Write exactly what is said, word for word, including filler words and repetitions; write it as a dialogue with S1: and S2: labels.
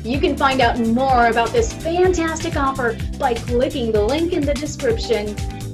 S1: You can find out more about this fantastic offer by clicking the link in the description.